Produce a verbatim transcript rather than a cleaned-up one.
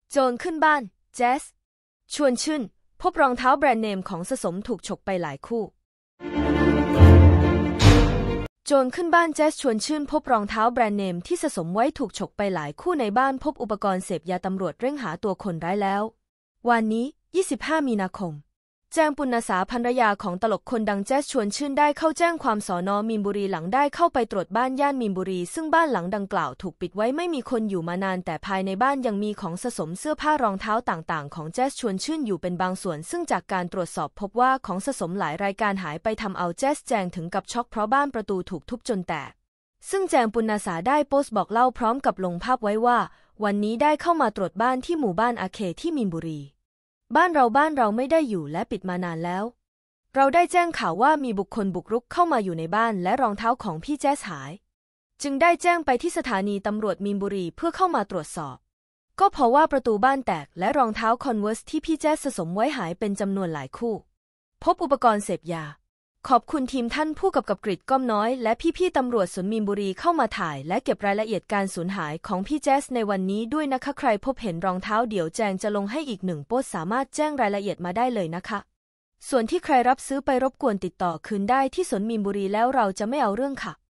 โจรขึ้นบ้านแจ๊สชวนชื่นพบรองเท้าแบรนด์เนมของสะสมถูกฉกไปหลายคู่โจรขึ้นบ้านแจ๊สชวนชื่นพบรองเท้าแบรนด์เนมที่สะสมไว้ถูกฉกไปหลายคู่ในบ้านพบอุปกรณ์เสพยาตำรวจเร่งหาตัวคนร้ายแล้ววันนี้ยี่สิบห้ามีนาคมแจ้งปุณณสาภรรยาของตลกคนดังแจ๊สชวนชื่นได้เข้าแจ้งความสน.มีนบุรีหลังได้เข้าไปตรวจบ้านย่านมีนบุรีซึ่งบ้านหลังดังกล่าวถูกปิดไว้ไม่มีคนอยู่มานานแต่ภายในบ้านยังมีของสะสมเสื้อผ้ารองเท้าต่างๆของแจ๊สชวนชื่นอยู่เป็นบางส่วนซึ่งจากการตรวจสอบพบว่าของสะสมหลายรายการหายไปทำเอาแจ๊สแจงถึงกับช็อกเพราะบ้านประตูถูกทุบจนแตกซึ่งแจงปุณณสาได้โพสต์บอกเล่าพร้อมกับลงภาพไว้ว่าวันนี้ได้เข้ามาตรวจบ้านที่หมู่บ้านอาเคที่มีนบุรีบ้านเราบ้านเราไม่ได้อยู่และปิดมานานแล้วเราได้แจ้งข่าวว่ามีบุคคลบุกรุกเข้ามาอยู่ในบ้านและรองเท้าของพี่แจ๊สหายจึงได้แจ้งไปที่สถานีตำรวจมีนบุรีเพื่อเข้ามาตรวจสอบก็เพราะว่าประตูบ้านแตกและรองเท้าคอนเวิร์สที่พี่แจ๊สสะสมไว้หายเป็นจำนวนหลายคู่พบอุปกรณ์เสพยาขอบคุณทีมท่านผู้กำกับกฤษก้อมน้อยและพี่ๆตำรวจสวนมีนบุรีเข้ามาถ่ายและเก็บรายละเอียดการสูญหายของพี่แจ๊สในวันนี้ด้วยนะคะใครพบเห็นรองเท้าเดี๋ยวแจงจะลงให้อีกหนึ่งโพสต์สามารถแจ้งรายละเอียดมาได้เลยนะคะส่วนที่ใครรับซื้อไปรบกวนติดต่อคืนได้ที่สวนมีนบุรีแล้วเราจะไม่เอาเรื่องค่ะ